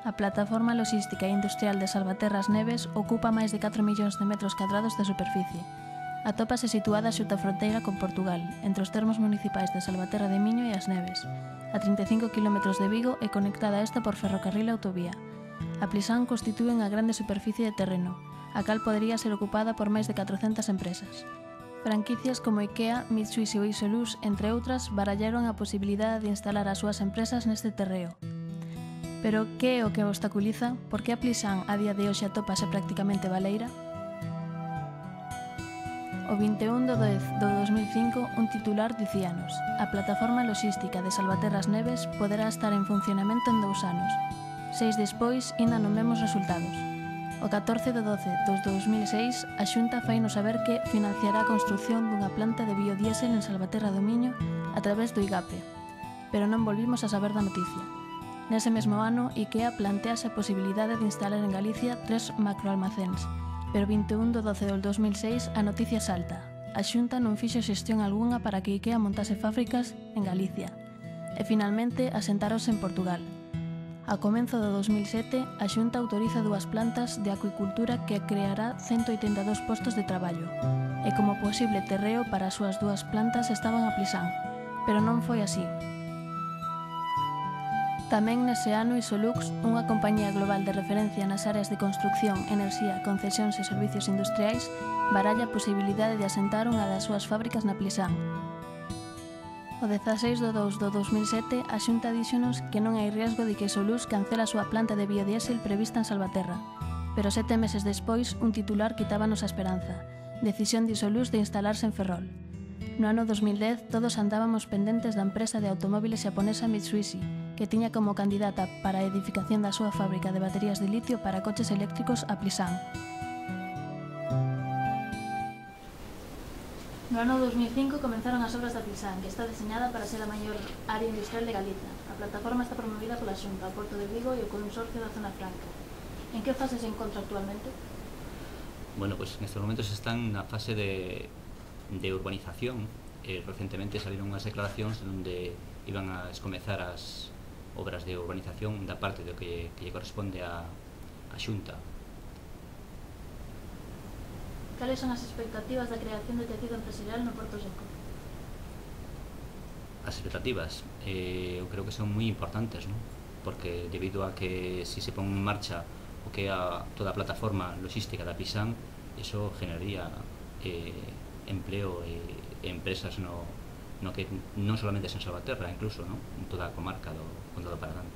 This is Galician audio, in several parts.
A plataforma logística e industrial de Salvaterra as Neves ocupa máis de 4 millóns de metros cadrados de superficie. Atópase situada xunto a fronteira con Portugal, entre os termos municipais de Salvaterra de Miño e As Neves, a 35 km de Vigo e conectada a esta por ferrocarril e autovía. A Plisán constitúe unha grande superficie de terreno, a cal podería ser ocupada por máis de 400 empresas. Franquicias como IKEA, Mitsubishi ou Isolux, entre outras, barallaron a posibilidade de instalar as súas empresas neste terreo. Pero que é o que obstaculiza? Por que a Plisán a día de hoxe atópase prácticamente baleira? O 21 de 10 do 2005, un titular dicíanos: a plataforma logística de Salvaterra as Neves poderá estar en funcionamento en 2 anos. 6 despois, ainda non vemos resultados. O 14 de 12 do 2006, a Xunta fainos saber que financiará a construción dunha planta de biodiésel en Salvaterra do Miño a través do IGAPE, pero non volvimos a saber da noticia. Nese mesmo ano, IKEA plantease a posibilidade de instalar en Galicia 3 macroalmacéns, pero 21 de 12 do 2006 a noticia salta. A Xunta non fixo xestión algunha para que IKEA montase fábricas en Galicia, e finalmente asentaronse en Portugal. A comenzo do 2007, a Xunta autoriza 2 plantas de acuicultura que creará 182 postos de traballo, e como posible terreo para as súas 2 plantas estaban a Plisán, pero non foi así. Tamén nese ano Isolux, unha compañía global de referencia nas áreas de construcción, enerxía, concesións e servicios industriais, baralla a posibilidade de asentar unha das súas fábricas na Plisán. O 16 de 2 do 2007, a Xunta díxonos que non hai riesgo de que Isolux cancela a súa planta de biodiésel prevista en Salvaterra, pero 7 meses despois, un titular quitábanos a esperanza: decisión de Isolux de instalarse en Ferrol. No ano 2010, todos andábamos pendentes da empresa de automóviles xaponesa Mitsubishi, que tiña como candidata para a edificación da súa fábrica de baterías de litio para coches eléctricos a Plisán. No ano 2005 comenzaron as obras da Plisán, que está deseñada para ser a maior área industrial de Galiza. A plataforma está promovida pola Xunta, o Porto de Vigo e o Consorcio da Zona Franca. En que fase se encontra actualmente? Bueno, pues en estos momentos están na fase de urbanización. Recentemente salieron unhas declaracións onde iban a comezar as obras de urbanización da parte do que lle corresponde a Xunta. Cales son as expectativas da creación de tecido empresarial no Porto Seco? As expectativas, eu creo que son moi importantes, ¿no? Porque debido a que si se pon en marcha o que é toda a plataforma logística da Plisán, eso generaría empleo e empresas no que non solamente é en Salvaterra, incluso en toda a comarca do Paradante.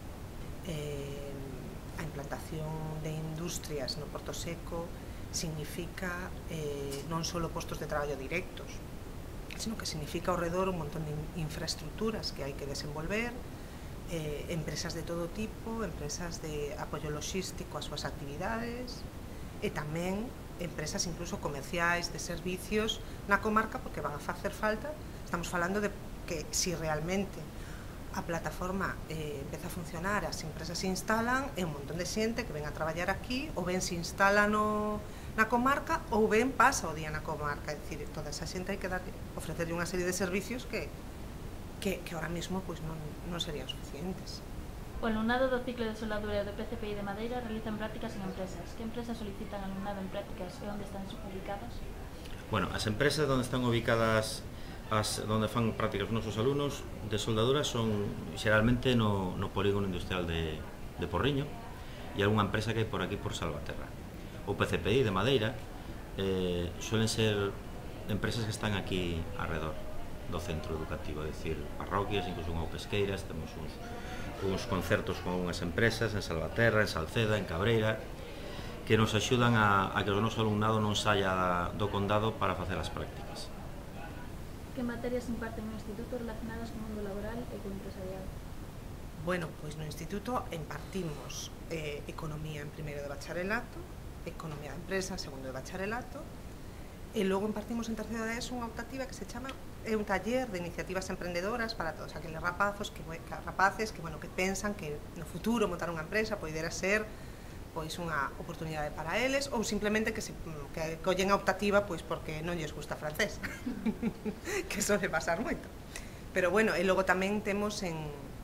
A implantación de industrias no Porto Seco significa non só postos de traballo directos, sino que significa ao redor un montón de infraestructuras que hai que desenvolver, empresas de todo tipo, empresas de apoio logístico ás súas actividades e tamén empresas incluso comerciais, de servicios na comarca, porque van a facer falta. Estamos falando de que si realmente a plataforma empeza a funcionar, as empresas se instalan, é un montón de xente que ven a traballar aquí, ou ben se instala na comarca, ou ben pasa o día na comarca. É dicir, toda esa xente hai que ofrecerlle unha serie de servicios que ahora mismo non serían suficientes. O alumnado do ciclo de soldadura e do PCPI de Madeira realizan prácticas en empresas. Que empresas solicitan alumnado en prácticas e onde están ubicadas? Bueno, as empresas onde están ubicadas, onde fan prácticas os nosos alumnos de soldadura son xeralmente no polígono industrial de Porriño e algunha empresa que hai por aquí por Salvaterra. O PCPI de Madeira suelen ser empresas que están aquí alrededor do centro educativo, é dicir, parroquias, incluso unha pesqueiras, temos uns concertos con unhas empresas en Salvaterra, en Salceda, en Cabreira, que nos axudan a que o noso alumnado non saia do condado para facer as prácticas. Que materias imparten no Instituto relacionadas con o mundo laboral e con empresarial? Bueno, pois no Instituto impartimos Economía en primeiro de bacharelato, Economía de empresa en segundo de bacharelato, e logo impartimos en terceiro de ESO unha optativa que se chama un taller de iniciativas emprendedoras para todos aqueles rapaces que pensan que no futuro montar unha empresa poidera ser unha oportunidade para eles, ou simplemente que collen a optativa porque non lles gusta francés que sole pasar moito. Pero bueno, e logo tamén temos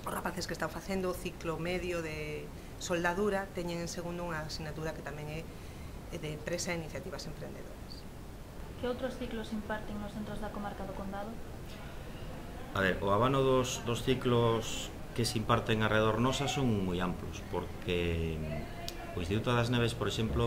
os rapaces que están facendo o ciclo medio de soldadura teñen en segundo unha asignatura que tamén é de empresa e iniciativas emprendedoras. Que outros ciclos imparten nos centros da comarca do Condado? A ver, o abano dos ciclos que se imparten alrededor nosa son moi amplos, porque o Instituto das Neves, por exemplo,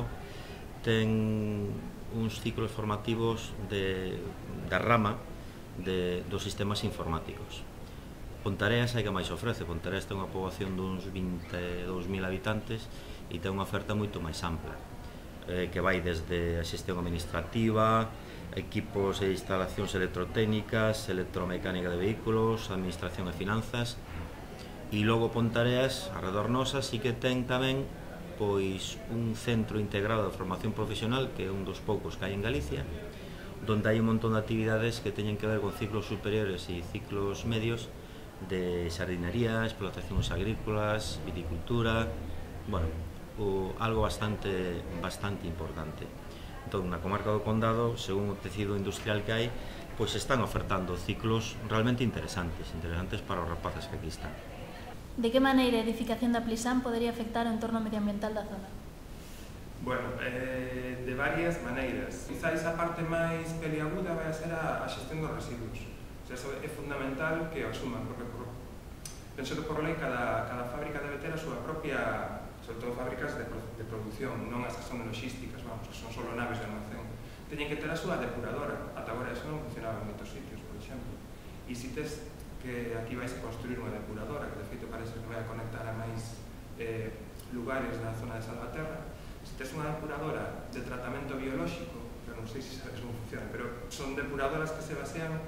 ten uns ciclos formativos da rama dos sistemas informáticos. Pontareas hai que máis ofrece. Pontareas ten unha poboación duns 22.000 habitantes e ten unha oferta moito máis ampla, que vai desde a xestión administrativa, equipos e instalacións electrotécnicas, electromecánica de vehículos, administración e finanzas. E logo Pontareas, alrededor nosa, sí que ten tamén pois un centro integrado de formación profesional, que é un dos poucos que hai en Galicia, donde hai un montón de actividades que teñen que ver con ciclos superiores e ciclos medios de xardinería, explotacións agrícolas, viticultura, bueno, algo bastante importante. Entón, na comarca do Condado, según o tecido industrial que hai, pois están ofertando ciclos realmente interesantes para os rapaces que aquí están. De que maneira a edificación da Plisán podería afectar o entorno medioambiental da zona? Bueno, de varias maneiras. Quizás a parte máis peliaguda vai a ser a xestión dos residuos. O sea, é fundamental que o asuman, porque penso que por lei cada fábrica debe ter a súa propia, sobre todo fábricas de produción, non as que son logísticas, vamos, que son solo naves de almacén. Teñen que ter a súa depuradora. Ata agora eso non funcionaba en moitos sitios, por exemplo. E se tes que aquí vais a construir unha depuradora, que de feito parece que vai a conectar a máis lugares da zona de Salvaterra, se tes unha depuradora de tratamento biolóxico, que non sei se sabes como funciona, pero son depuradoras que se basean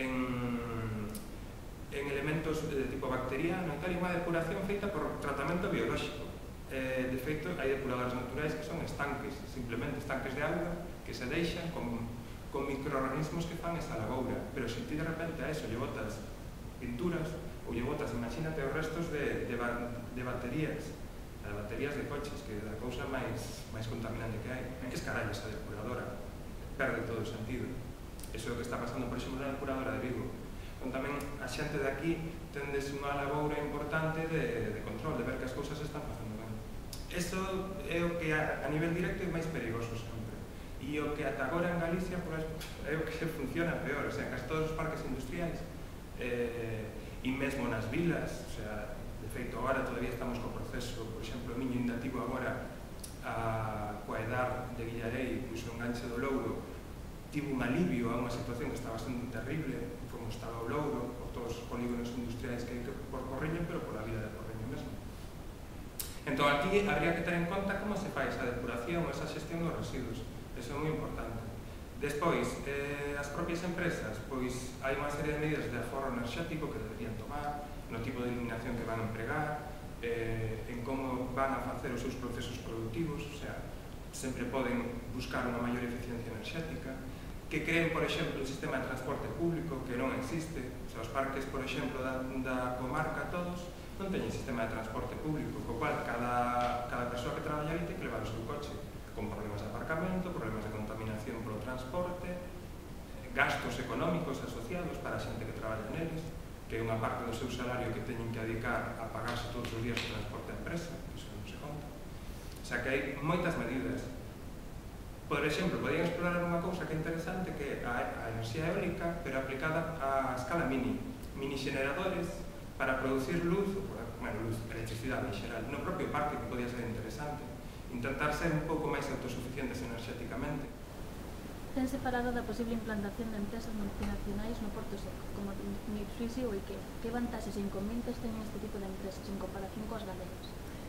en elementos de tipo bacteriano e tal, e unha depuración feita por tratamento biolóxico. De feito, hai depuradoras naturais que son estanques, simplemente estanques de auga que se deixan con microorganismos que fan esa lagoura, pero se ti de repente a eso lle botas pinturas ou lle botas, imagínate, os restos de baterías, de baterías de coches, que é a cousa máis contaminante que hai. Que escaralla esa depuradora, perde todo o sentido. Eso é o que está pasando, por exemplo, na depuradora de Vigo. Entón, tamén a xente de aquí tendes unha lagoura importante de control, de ver que as cousas están facendo ben. Eso é o que a nivel directo é máis perigoso sempre. E o que ata agora en Galicia é o que funciona peor, o sea, casi todos os parques industriais e mesmo nas vilas, o sea, de feito agora todavía estamos co proceso, por exemplo, o Miño Indativo agora coa Edar de Villarei, pois o enganche do Louro tivo un alivio a unha situación que estaba sendo terrible, como estaba o Louro, por todos os polígonos industriais que hai por Porriño, pero por a vida de Porriño mesmo. Entón aquí habría que ter en conta como se fai esa depuración ou esa xestión dos residuos, eso é moi importante. Despois, as propias empresas, pois hai unha serie de medidas de aforro enerxético que deberían tomar, no tipo de iluminación que van a empregar, en como van a facer os seus procesos productivos, o sea, sempre poden buscar unha maior eficiencia enerxética, que creen, por exemplo, un sistema de transporte público que non existe, o sea, os parques, por exemplo, da comarca todos, non teñen sistema de transporte público, co cual cada persoa que traballa ali ten que levar o seu coche, con problemas de aparcamento, problemas de contaminación polo transporte, gastos económicos asociados para a xente que traballa neles, que é unha parte do seu salario que teñen que dedicar a pagarse todos os días o transporte a empresa, que iso non se conta. O sea, que hai moitas medidas. Por exemplo, podían explorar unha cousa que é interesante, que é a enerxía eólica, pero aplicada a escala mini xeneradores para producir luz, electricidade en xeral, no propio parque, que podía ser interesante. Intentar ser un pouco máis autosuficientes enerxéticamente. Ten separado da posible implantación de empresas multinacionais no Porto Seco, como Mitsubishi ou IKEA. Que vantaxes e inconvenientes teñen este tipo de empresas en comparación coas galegas?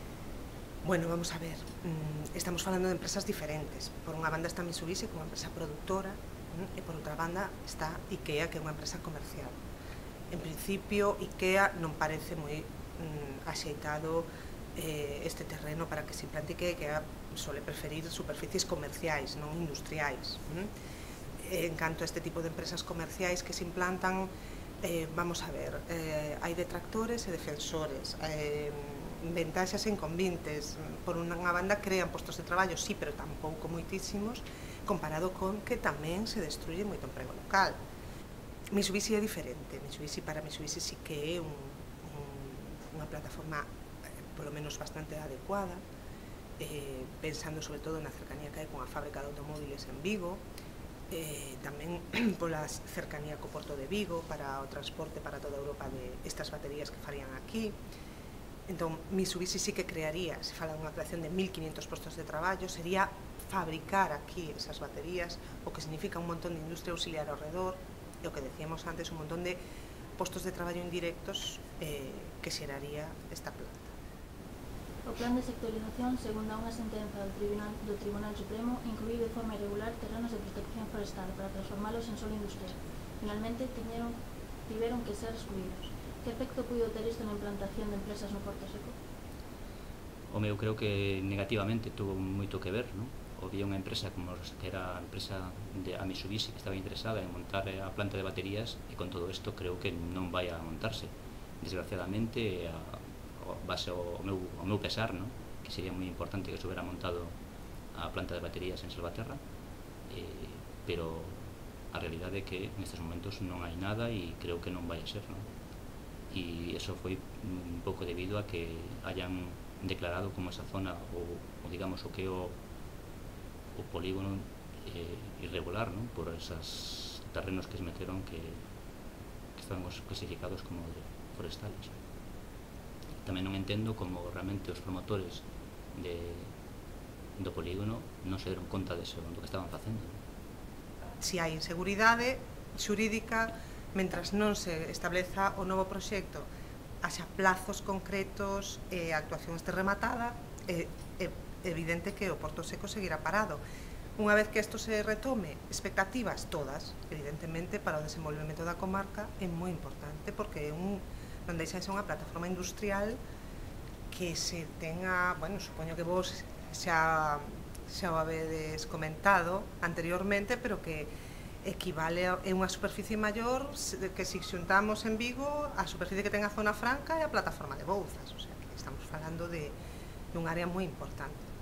Bueno, vamos a ver, estamos falando de empresas diferentes. Por unha banda está Mitsubishi, que é unha empresa productora, e por outra banda está IKEA, que é unha empresa comercial. En principio, IKEA non parece moi axeitado este terreno para que se implante que suele preferir superficies comerciais, non industriais. En canto a este tipo de empresas comerciais que se implantan, vamos a ver, hai detractores e defensores, ventaxas e inconvenientes. Por unha banda crean postos de traballo, sí, pero tampouco moitísimos, comparado con que tamén se destruye moito emprego local. Mitsubishi é diferente, para Mitsubishi sí que é plataforma polo menos bastante adecuada, pensando sobre todo na cercanía que hai con a fábrica de automóviles en Vigo, tamén pola cercanía co Porto de Vigo para o transporte para toda Europa de estas baterías que farían aquí. Entón, Mitsubishi sí que crearía, se fala dunha creación de 1.500 postos de traballo, sería fabricar aquí esas baterías, o que significa un montón de industria auxiliar ao redor, e o que decíamos antes, un montón de postos de traballo indirectos que xeraría esta planta. O plan de sectorización, segundo unha sentenza do Tribunal Supremo, incluí de forma irregular terrenos de protección forestal para transformalos en solo industrial. Finalmente, tiveron que ser excluídos. Que efecto puido ter isto na implantación de empresas no Porto Seco? Eu creo que negativamente tuvo moito que ver, non? Había unha empresa como que era a empresa de a Mitsubishi que estaba interesada en montar a planta de baterías, e con todo isto creo que non vai a montarse. Desgraciadamente, base ao meu pesar, non? Que sería moi importante que se hubiera montado a planta de baterías en Salvaterra, pero a realidade é que nestes momentos non hai nada e creo que non vai a ser, non? E iso foi un pouco debido a que hayan declarado como esa zona o digamos o que o polígono irregular, non? Por esos terrenos que se meteron que estaban clasificados como forestales. Tamén non entendo como realmente os promotores do polígono non se deron conta do que estaban facendo. Si hai inseguridade xurídica, mentras non se estableza o novo proxecto, haxa plazos concretos e a actuación este rematada, é evidente que o Porto Seco seguirá parado. Unha vez que isto se retome, expectativas todas, evidentemente, para o desenvolvemento da comarca é moi importante, porque non deixa de ser unha plataforma industrial que se tenga, bueno, supoño que vos xa o habedes comentado anteriormente, pero que equivale a unha superficie maior que se xuntamos en Vigo a superficie que ten a Zona Franca e a plataforma de Bouzas, o sea, que estamos falando dun área moi importante.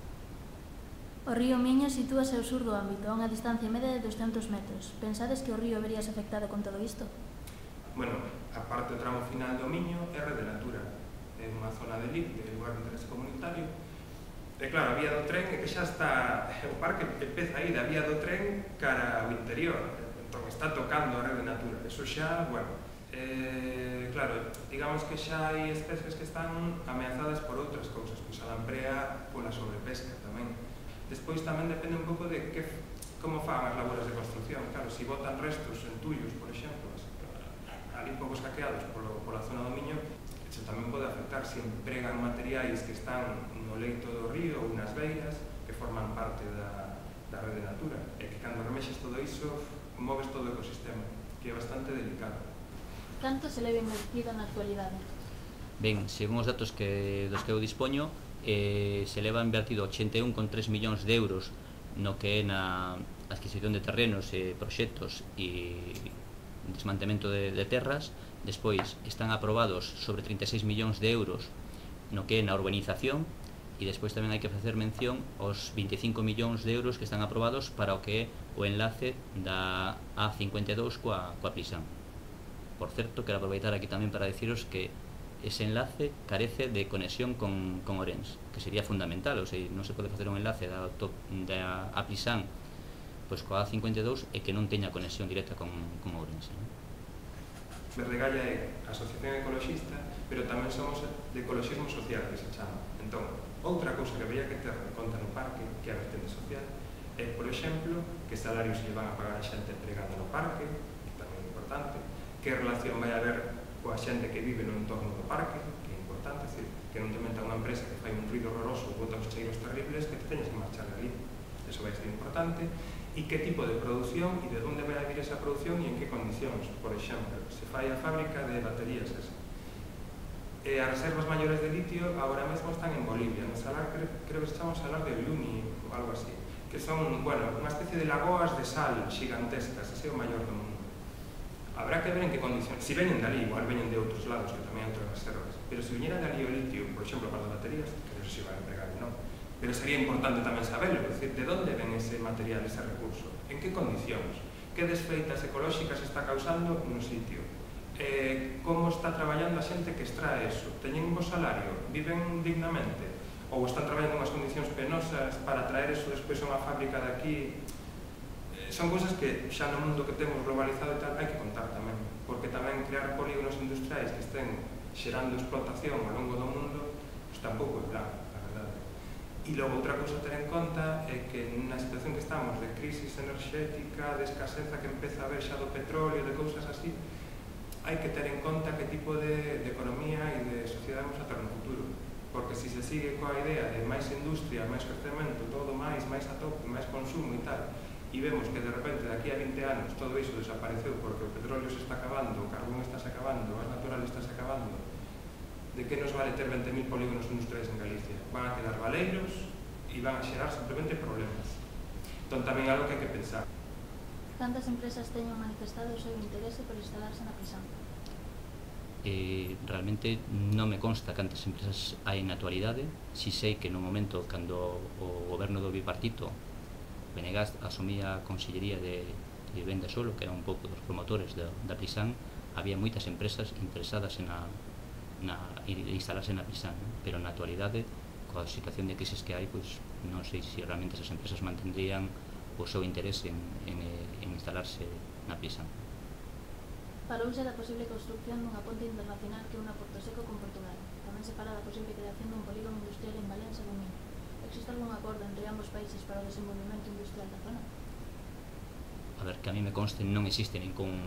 O río Miño sitúase ao sur do ámbito, a unha distancia media de 200 metros. Pensades que o río veríase afectado con todo isto? Bueno, a parte do tramo final do Miño é Rede Natura, é unha zona de LIC, de lugar de interés comunitario. E claro, a vía do tren é que xa está, o parque empeza aí da vía do tren cara ao interior, entón está tocando a Rede Natura. Eso xa, bueno, claro, digamos que xa hai especies que están ameazadas por outras cousas, pois a lamprea pola sobrepesca tamén. Despois tamén depende un pouco de como fan as labores de construcción. Claro, se botan restos entullos, por exemplo, ali un pouco escaqueados pola zona do Miño, iso tamén pode afectar se empregan materiais que están no leito do río ou nas beiras, que forman parte da Rede Natura, e que cando remexes todo iso, moves todo o ecosistema, que é bastante delicado. Canto se leva invertido na actualidade? Ben, según os datos dos que eu dispoño, se leva invertido 81,3 millóns de euros no que é na adquisición de terrenos e proxectos e desmantemento de terras. Despois están aprobados sobre 36 millóns de euros no que é na urbanización, e despois tamén hai que facer mención aos 25 millóns de euros que están aprobados para o que é o enlace da A52 coa Plisán. Por certo, quero aproveitar aquí tamén para deciros que ese enlace carece de conexión con Ourense, que sería fundamental, ou sea, non se pode facer un enlace da Plisán pois coa A52 e que non teña conexión directa con Ourense. Verdegalla é asociación ecologista, pero tamén somos de ecologismo social, que se chama. Entón, outra cousa que habría que ter en conta no parque, que é a vertente social, é, por exemplo, que salarios se van a pagar a xente empregada no parque, que tamén é importante, que relación vai haber coa xente que vive no entorno do parque, que é importante, é dicir, que non te meta unha empresa que fai un ruido horroroso ou bota uns cheiros terribles que te teñas que marchar de ali. Eso vai ser importante. E que tipo de produción e de onde vai a vir esa produción e en que condicións. Por exemplo, se fai a fábrica de baterías esa. As reservas maiores de litio agora mesmo están en Bolivia, no salar, creo que se chama Salar de Uyuni ou algo así, que son, bueno, unha especie de lagoas de sal gigantescas, ese é o maior do mundo. Habrá que ver en que condicións, se veñen de ali, igual veñen de outros lados, que tamén hai outras reservas, pero se viñera de ali o litio, por exemplo, para as baterías, que non sei se vai a empregar ou non, pero sería importante tamén saberlo, é dicir, de onde ven ese material, ese recurso, en que condicións, que desfeitas ecolóxicas está causando no sitio, como está traballando a xente que extrae eso. Teñen un bo salario, viven dignamente, ou están traballando en unhas condicións penosas para traer eso despois a unha fábrica de aquí. Son cousas que xa no mundo que temos globalizado e tal hai que contar tamén, porque tamén crear polígonos industriais que estén xerando explotación ao longo do mundo, pues tampouco é plan, a verdade. E logo outra cousa a ter en conta é que na situación que estamos de crisis enerxética, de escaseza que empeza a haber xa do petróleo, de cousas así, hai que ter en conta que tipo de economía e de sociedade vamos a ter no futuro, porque se se sigue coa idea de máis industria, máis crecemento, todo máis a tope, máis consumo e tal, e vemos que de repente de aquí a 20 anos todo iso desapareceu porque o petróleo se está acabando, o carbón está se acabando, o gas natural está se acabando, de que nos vale ter 20.000 polígonos industriais en Galicia? Van a quedar valeiros e van a xerar simplemente problemas. Entón tamén é algo que hai que pensar. Cantas empresas teñen manifestado o seu interese por instalarse na Pisán? Realmente non me consta cantas empresas hai na actualidade. Si sei que no momento cando o goberno do bipartito Benegas asumía a Consellería de Vivenda e Solo, que era un pouco dos promotores da Pisán, había moitas empresas interesadas en instalarse na Pisán, pero na actualidade, coa situación de crisis que hai, pois non sei se realmente esas empresas mantendrían o seu interese en instalarse na Pisán. Falouse da posible construcción dunha ponte internacional que una Porto Seco con Portugal. Tamén se fala da posible creación dun polígono industrial en Valencia do Miño. Existe algún acordo entre ambos países para o desenvolvemento industrial da zona? A ver, que a mí me conste, non existe ningún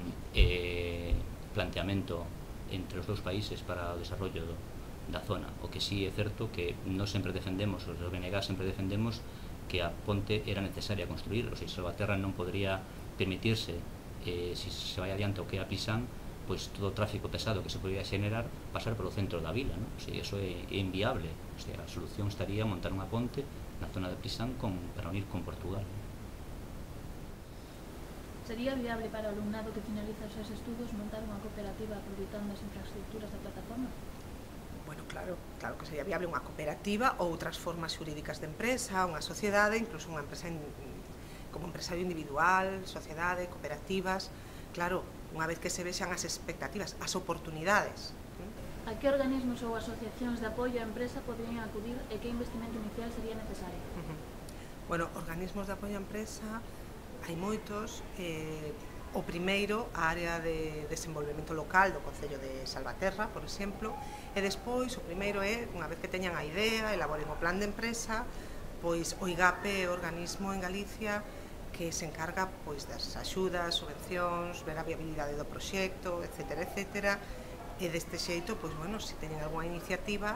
planteamento entre os dous países para o desarrollo da zona. O que sí é certo que non sempre defendemos, os BNG sempre defendemos que a ponte era necesaria construir, ou sea, Salvaterra non podría permitirse, se se vai adiante o que é a Pisán, pois todo o tráfico pesado que se podría xenerar pasar polo centro da vila, non? O sea, eso é inviable. O sea, a solución estaría montar unha ponte na zona de Pisán para unir con Portugal. Sería viable para o alumnado que finaliza os seus estudos montar unha cooperativa aproveitando as infraestructuras da plataforma? Bueno, claro que sería viable unha cooperativa ou outras formas xurídicas de empresa, unha sociedade, incluso unha empresa como empresario individual, sociedade, cooperativas. Claro, unha vez que se vexan as expectativas, as oportunidades. A que organismos ou asociacións de apoio á empresa poderían acudir e que investimento inicial sería necesario? Bueno, organismos de apoio á empresa hai moitos. O primeiro, a área de desenvolvemento local do Concello de Salvaterra, por exemplo, e despois o primeiro é, unha vez que teñan a idea, elaboren o plan de empresa, pois o IGAPE é o organismo en Galicia que se encarga pois das axudas, subvencións, ver a viabilidade do proxecto, etcétera, etcétera, e deste xeito, pois, bueno, se teñen algunha iniciativa,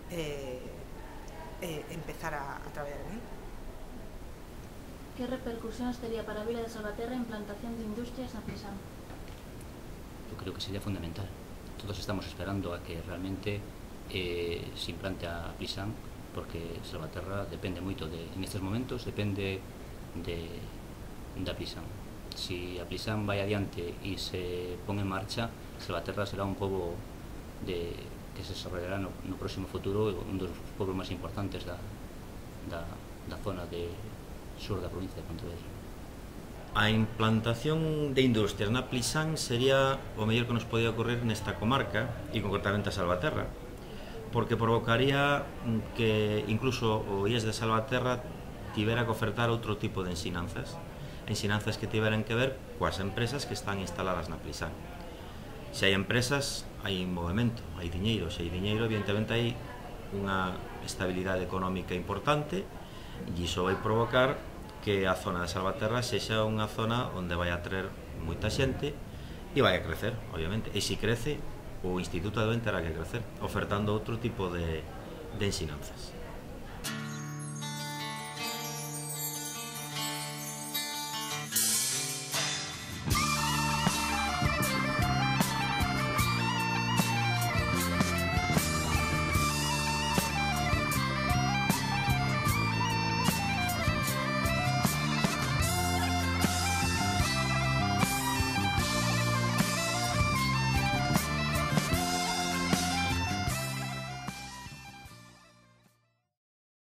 empezar a traballar en él. Que repercusións tería para a vila de Salvaterra a implantación de industrias na Pisán? Eu creo que sería fundamental. Todos estamos esperando a que realmente se implante a Pisán, porque Salvaterra depende moito en estes momentos, depende da Pisán. Si a Pisán vai adiante e se pon en marcha, Salvaterra será un pobo que se desarrollará no próximo futuro, un dos pobos máis importantes da zona sur da provincia de Pontevedra. A implantación de industrias na Pisán sería o mellor que nos podía ocurrir nesta comarca e concretamente a Salvaterra, porque provocaría que incluso o IES de Salvaterra tivera que ofertar outro tipo de ensinanzas que tiveran que ver coas empresas que están instaladas na Pisán. Se hai empresas, hai movimento, hai diñeiro, se hai diñeiro, evidentemente hai unha estabilidade económica importante e iso vai provocar que a zona de Salvaterra sexa unha zona onde vai atraer moita xente e vai a crecer, obviamente, e se crece, o Instituto de Venta terá que crecer, ofertando outro tipo de ensinanzas.